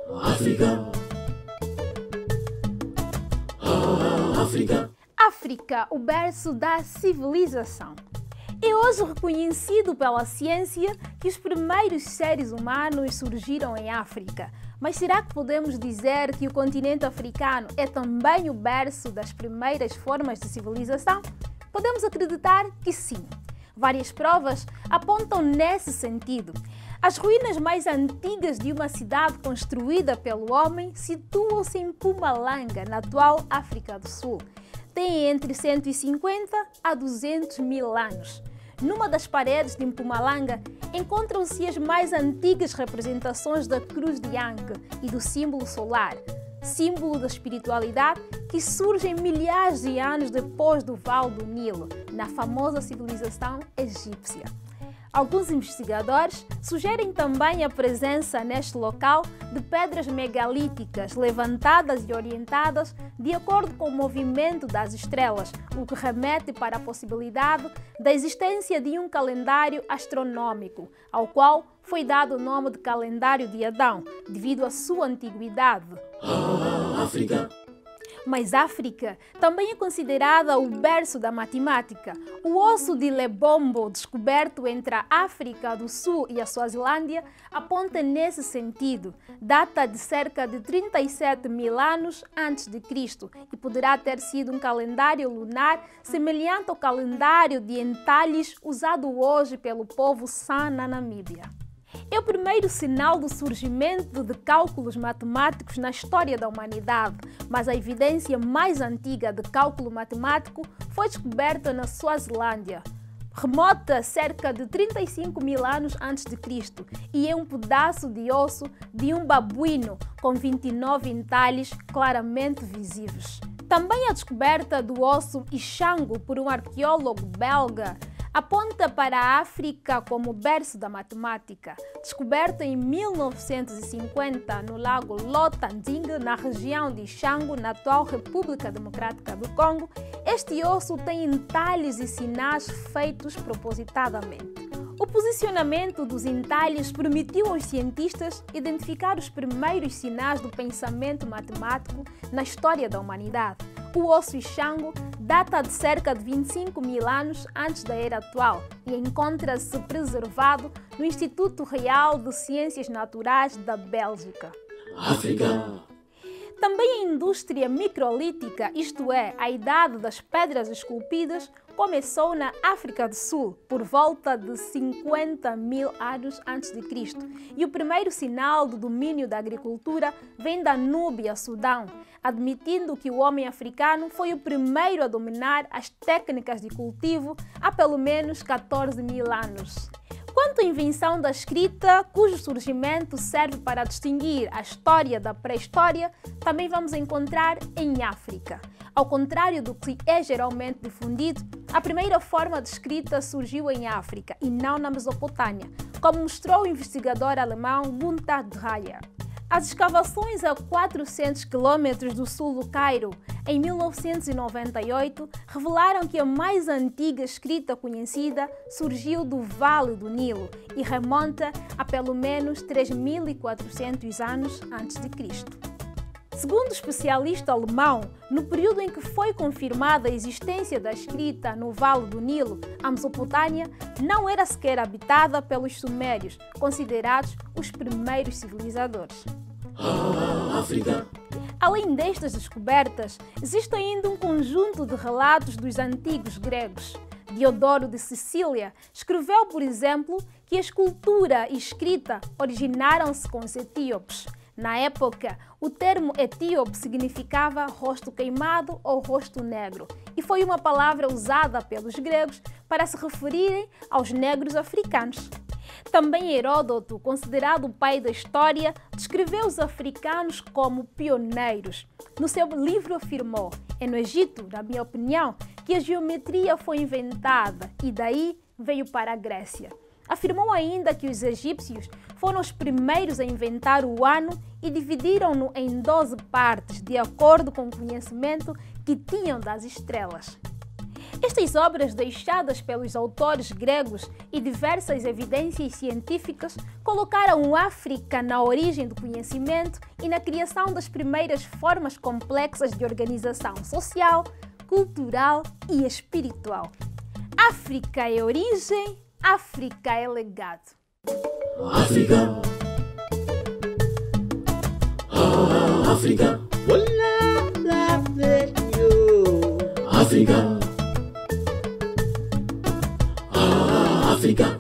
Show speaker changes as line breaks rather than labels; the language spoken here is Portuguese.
África. África.
África, o berço da civilização. É hoje reconhecido pela ciência que os primeiros seres humanos surgiram em África. Mas será que podemos dizer que o continente africano é também o berço das primeiras formas de civilização? Podemos acreditar que sim. Várias provas apontam nesse sentido. As ruínas mais antigas de uma cidade construída pelo homem situam-se em Mpumalanga, na atual África do Sul. Têm entre 150 a 200 mil anos. Numa das paredes de Mpumalanga encontram-se as mais antigas representações da Cruz de Ankh e do símbolo solar, símbolo da espiritualidade que surgem milhares de anos depois do Vale do Nilo, na famosa civilização egípcia. Alguns investigadores sugerem também a presença neste local de pedras megalíticas levantadas e orientadas de acordo com o movimento das estrelas, o que remete para a possibilidade da existência de um calendário astronômico, ao qual foi dado o nome de calendário de Adão, devido à sua antiguidade.
África.
Mas África também é considerada o berço da matemática. O osso de Lebombo, descoberto entre a África do Sul e a Suazilândia, aponta nesse sentido. Data de cerca de 37 mil anos antes de Cristo e poderá ter sido um calendário lunar semelhante ao calendário de entalhes usado hoje pelo povo San na Namíbia. É o primeiro sinal do surgimento de cálculos matemáticos na história da humanidade, mas a evidência mais antiga de cálculo matemático foi descoberta na Suazilândia, remota cerca de 35 mil anos antes de Cristo, e é um pedaço de osso de um babuíno com 29 entalhes claramente visíveis. Também a descoberta do osso Ishango por um arqueólogo belga aponta para a África como berço da matemática. Descoberto em 1950 no lago Lotanding, na região de Ishango, na atual República Democrática do Congo, este osso tem entalhes e sinais feitos propositadamente. O posicionamento dos entalhes permitiu aos cientistas identificar os primeiros sinais do pensamento matemático na história da humanidade. O osso Ishango data de cerca de 25 mil anos antes da era atual e encontra-se preservado no Instituto Real de Ciências Naturais da Bélgica.
África.
Também a indústria microlítica, isto é, a idade das pedras esculpidas, começou na África do Sul, por volta de 50 mil anos antes de Cristo. E o primeiro sinal do domínio da agricultura vem da Núbia, Sudão, admitindo que o homem africano foi o primeiro a dominar as técnicas de cultivo há pelo menos 14 mil anos. Quanto à invenção da escrita, cujo surgimento serve para distinguir a história da pré-história, também vamos encontrar em África. Ao contrário do que é geralmente difundido, a primeira forma de escrita surgiu em África e não na Mesopotâmia, como mostrou o investigador alemão Gunther Dreyer. As escavações a 400 km do sul do Cairo, em 1998, revelaram que a mais antiga escrita conhecida surgiu do Vale do Nilo e remonta a pelo menos 3.400 anos antes de Cristo. Segundo o especialista alemão, no período em que foi confirmada a existência da escrita no Vale do Nilo, a Mesopotâmia não era sequer habitada pelos sumérios, considerados os primeiros civilizadores.
África.
Além destas descobertas, existe ainda um conjunto de relatos dos antigos gregos. Diodoro de Sicília escreveu, por exemplo, que a escultura e escrita originaram-se com os etíopes. Na época, o termo etíope significava rosto queimado ou rosto negro, e foi uma palavra usada pelos gregos para se referirem aos negros africanos. Também Heródoto, considerado o pai da história, descreveu os africanos como pioneiros. No seu livro afirmou: é no Egito, na minha opinião, que a geometria foi inventada e daí veio para a Grécia. Afirmou ainda que os egípcios foram os primeiros a inventar o ano e dividiram-no em 12 partes, de acordo com o conhecimento que tinham das estrelas. Estas obras, deixadas pelos autores gregos e diversas evidências científicas, colocaram África na origem do conhecimento e na criação das primeiras formas complexas de organização social, cultural e espiritual. África é origem, África é legado.
África. África. África. África.